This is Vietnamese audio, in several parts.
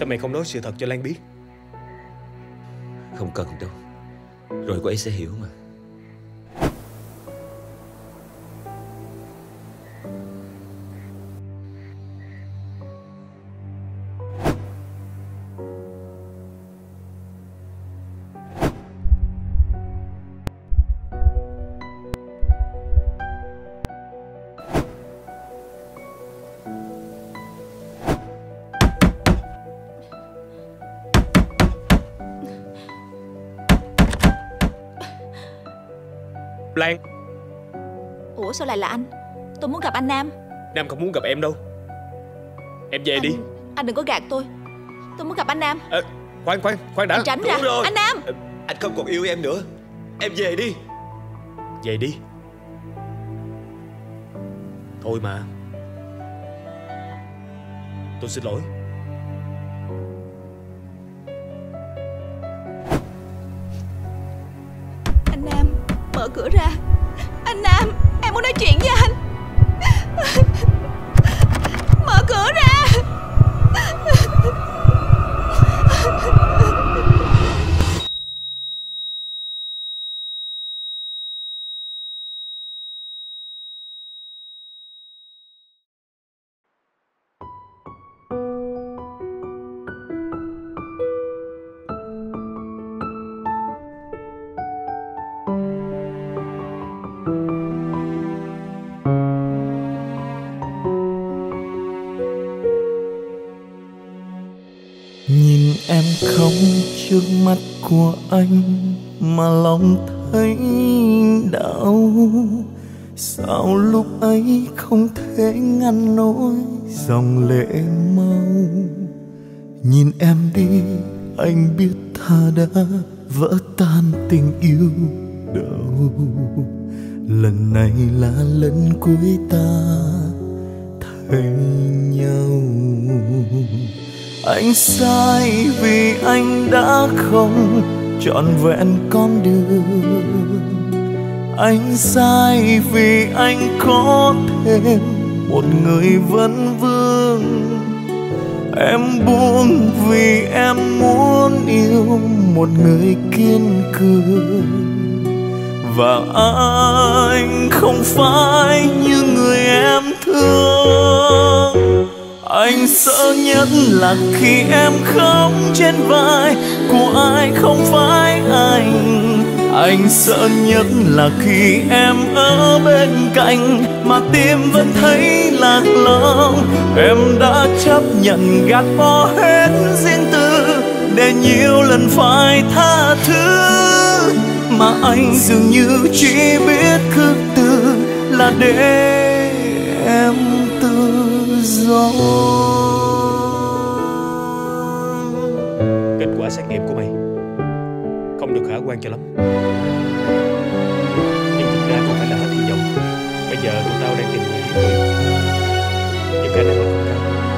mày không nói sự thật cho Lan biết? Không cần đâu, rồi cô ấy sẽ hiểu mà. Lan. Ủa sao lại là anh? Tôi muốn gặp anh Nam. Nam không muốn gặp em đâu. Em về đi. Anh đừng có gạt tôi muốn gặp anh Nam. Khoan đã. Anh tránh ra rồi. Anh Nam. Anh không còn yêu em nữa. Em về đi. Về đi. Thôi mà. Tôi xin lỗi. Anh Nam, mở cửa ra. Anh Nam, em muốn nói chuyện với anh. Mở cửa ra. Nhìn em khóc trước mắt của anh mà lòng thấy đau. Sao lúc ấy không thể ngăn nổi dòng lệ mau. Nhìn em đi anh biết ta đã vỡ tan tình yêu đâu. Lần này là lần cuối ta thấy nhau. Anh sai vì anh đã không trọn vẹn con đường. Anh sai vì anh có thêm một người vấn vương. Em buông vì em muốn yêu một người kiên cường. Và anh không phải như người em thương. Anh sợ nhất là khi em khóc trên vai của ai không phải anh. Anh sợ nhất là khi em ở bên cạnh mà tim vẫn thấy lạc lõng. Em đã chấp nhận gạt bỏ hết riêng tư để nhiều lần phải tha thứ. Mà anh dường như chỉ biết khước từ là để em tự do. Kết quả xét nghiệm của mày không được khả quan cho lắm, nhưng thực ra không phải là hết hy vọng. Bây giờ tụi tao đang tìm người giết người, nhưng khả năng là không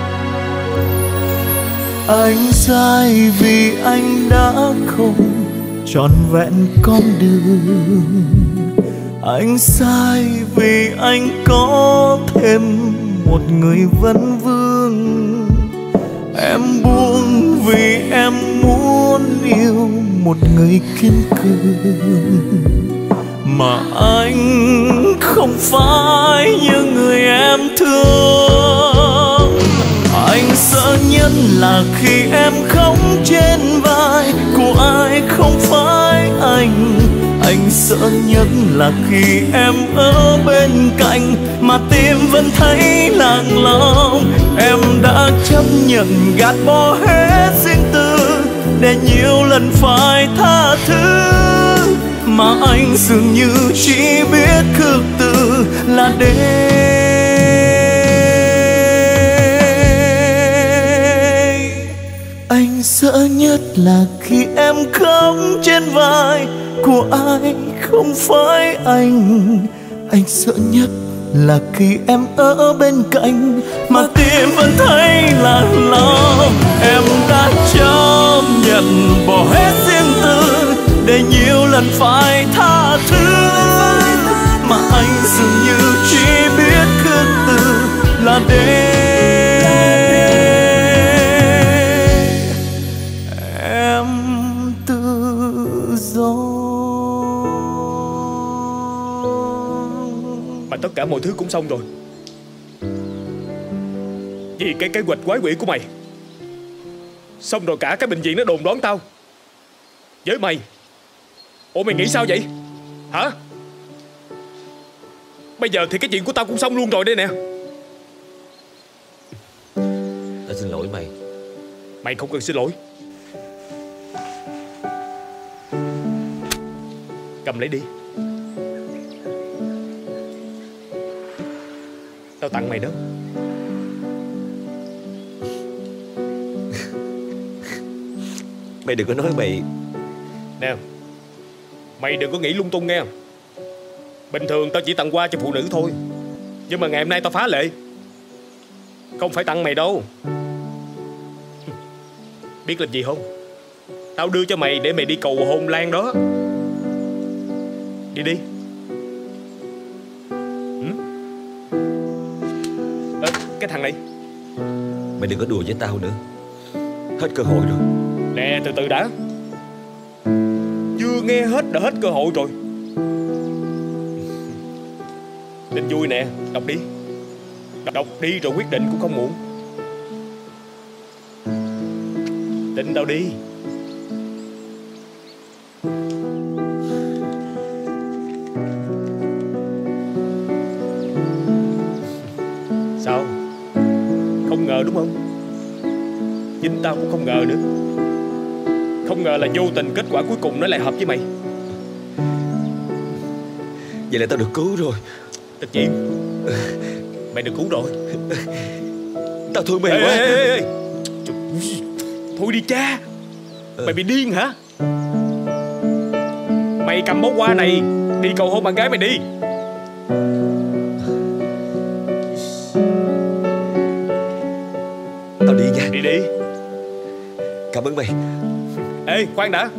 cao. Anh sai vì anh đã không trọn vẹn con đường. Anh sai vì anh có thêm một người vấn vương. Em buông vì em muốn yêu một người kiên cường. Mà anh không phải như người em thương. Anh sợ nhất là khi em khóc trên vai của ai không phải anh. Anh sợ nhất là khi em ở bên cạnh mà tim vẫn thấy lạc lõng. Em đã chấp nhận gạt bỏ hết riêng tư để nhiều lần phải tha thứ. Mà anh dường như chỉ biết khước từ là để anh sợ nhất là khi em khóc trên vai của ai không phải anh. Anh sợ nhất là khi em ở bên cạnh mà tim vẫn thấy lạc lõng. Em đã chấp nhận bỏ hết riêng tư để nhiều lần phải tha thứ. Mà anh dường như chỉ biết khước từ là để mà tất cả mọi thứ cũng xong rồi. Vì cái kế hoạch quái quỷ của mày. Xong rồi cả cái bệnh viện nó đồn đoán tao với mày. Ủa mày nghĩ sao vậy hả? Bây giờ thì cái chuyện của tao cũng xong luôn rồi đây nè. Tao xin lỗi mày. Mày không cần xin lỗi. Cầm lấy đi. Tao tặng mày đó. Mày đừng có nói mày. Nè, mày đừng có nghĩ lung tung nghe không? Bình thường tao chỉ tặng quà cho phụ nữ thôi, nhưng mà ngày hôm nay tao phá lệ, không phải tặng mày đâu. Biết làm gì không? Tao đưa cho mày để mày đi cầu hôn Lan đó. Đi đi. Cái thằng này. Mày đừng có đùa với tao nữa. Hết cơ hội rồi. Nè, từ từ đã. Chưa nghe hết đã hết cơ hội rồi. Tin vui nè, đọc đi. Đọc đi rồi quyết định cũng không muộn. Tin tao đi. Sao? Không ngờ đúng không? Chính tao cũng không ngờ nữa. Không ngờ là vô tình kết quả cuối cùng nó lại hợp với mày. Vậy là tao được cứu rồi. Tất nhiên. Mày được cứu rồi. Tao thương mày ê, quá. ê. Thôi đi cha. Mày bị điên hả? Mày cầm bó hoa này đi cầu hôn bạn gái mày đi. Tao đi nha. Đi đi. Cảm ơn mày. Ê, khoan đã.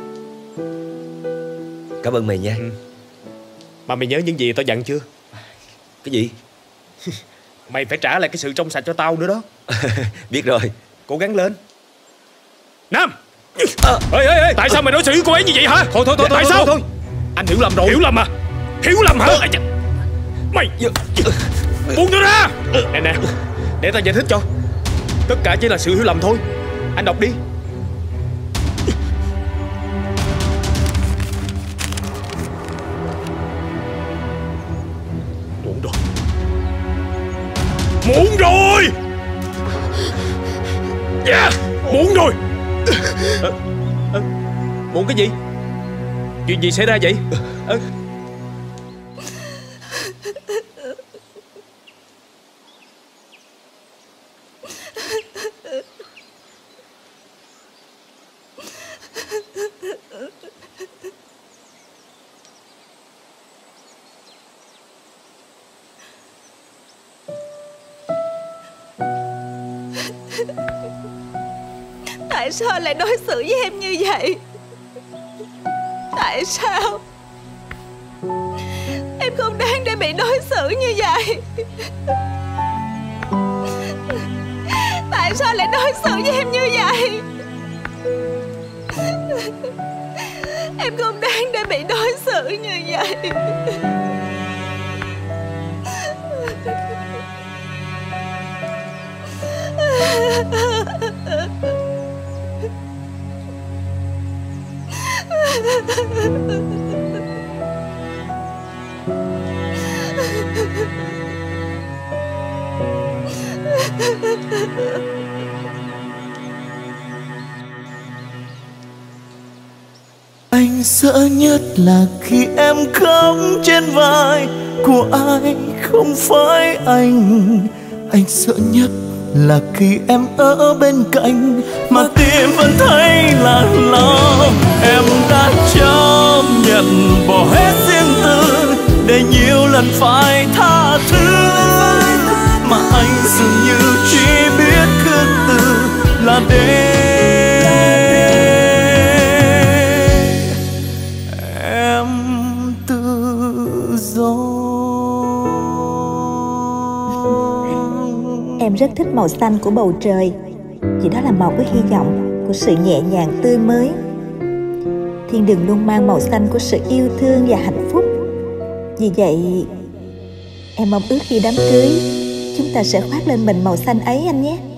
Cảm ơn mày nha. Mà mày nhớ những gì tao dặn chưa? Cái gì? Mày phải trả lại cái sự trong sạch cho tao nữa đó. Biết rồi. Cố gắng lên. Nam. Ê, tại sao mày đối xử với cô ấy như vậy hả? Thôi tại sao? Thôi. Anh hiểu lầm rồi. Hiểu lầm à? Hiểu lầm hả? Mày buông tôi ra. Nè, để tao giải thích cho. Tất cả chỉ là sự hiểu lầm thôi. Anh đọc đi. Muộn rồi. Muộn rồi. Yeah, muộn rồi. Muộn cái gì? Chuyện gì xảy ra vậy? Tại sao lại đối xử với em như vậy? Tại sao? Em không đáng để bị đối xử như vậy. Tại sao lại đối xử với em như vậy? Em không đáng để bị đối xử như vậy. Anh sợ nhất là khi em khóc trên vai của ai không phải anh. Anh sợ nhất là khi em ở bên cạnh mà tim vẫn thấy là lo. Em đã chấp nhận bỏ hết riêng tư để nhiều lần phải tha thứ, mà anh dường như chỉ biết khước từ là để em tự do. Em rất thích màu xanh của bầu trời, vì đó là màu của hy vọng, của sự nhẹ nhàng tươi mới. Thiên đường luôn mang màu xanh của sự yêu thương và hạnh phúc. Vì vậy Em mong ước khi đám cưới chúng ta sẽ khoác lên mình màu xanh ấy anh nhé.